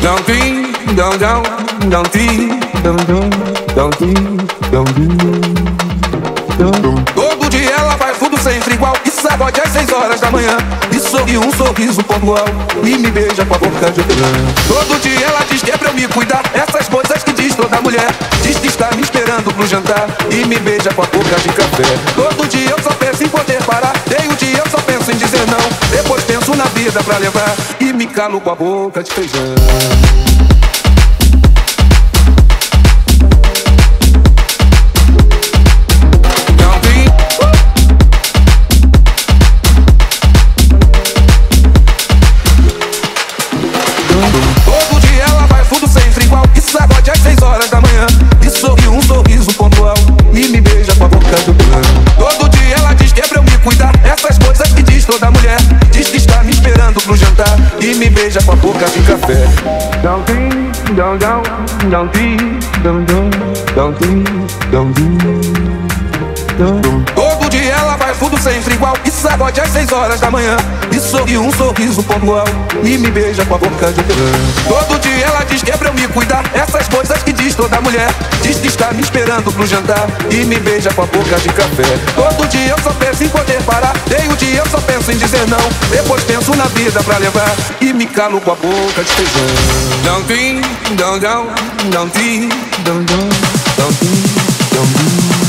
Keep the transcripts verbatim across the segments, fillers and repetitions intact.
Don't think, don't don't, don't think, don't don't, don't think, don't do. Todo dia ela faz tudo sempre igual e sacode às seis horas da manhã. E sorri um sorriso pontual e me beija com a boca de hortelã. Todo dia ela diz que é pra eu me cuidar, essas coisas que diz toda mulher. Diz que está me esperando pro jantar e me beija com a boca de café. Todo dia eu só penso em poder parar, tem um dia eu só penso em dizer não. Depois penso na vida pra levar e me calo com a boca de feijão. Todo dia ela faz tudo sempre igual e sacode às seis horas da manhã. E sorri um sorriso pontual e me beija com a boca do plano. Todo dia ela diz que é pra eu me cuidar, essas coisas que diz toda mulher. Diz que está me esperando pro jantar e me beija com a boca de café. Don't think, don't don't, don't think, don't don't, don't think, don't do. Todo dia ela faz tudo sempre igual e sacode às seis horas da manhã. E sorri um sorriso pontual e me beija com a boca de hortelã. Todo dia ela diz que é pra eu me cuidar, essas coisas que diz toda mulher. Diz que está me esperando pro jantar e me beija com a boca de café. Todo dia eu só penso em poder parar, tem um dia eu só penso em dizer não. Depois penso na vida pra levar e me calo com a boca de feijão. Don't think, don't don't, don't think, don't don't, don't think, don't do.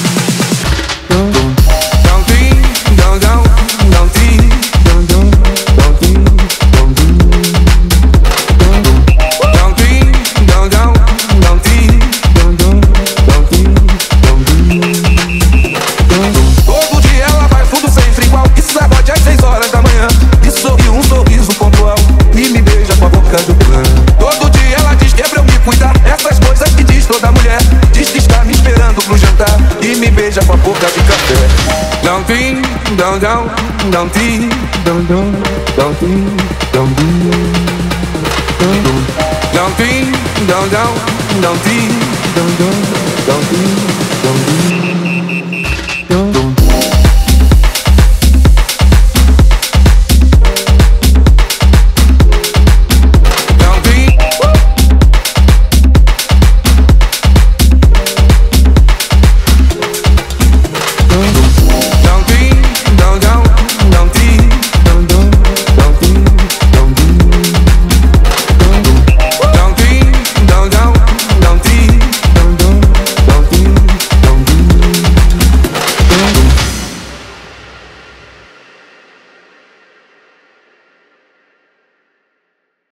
Todo dia ela diz que é pra eu me cuidar, essas coisas que diz toda mulher. Diz que está me esperando pro jantar e me beija com a boca de café. Don't think, don't don't, don't think, don't don't, don't think, don't do. Don't think, don't don't, don't think, don't don't, don't think.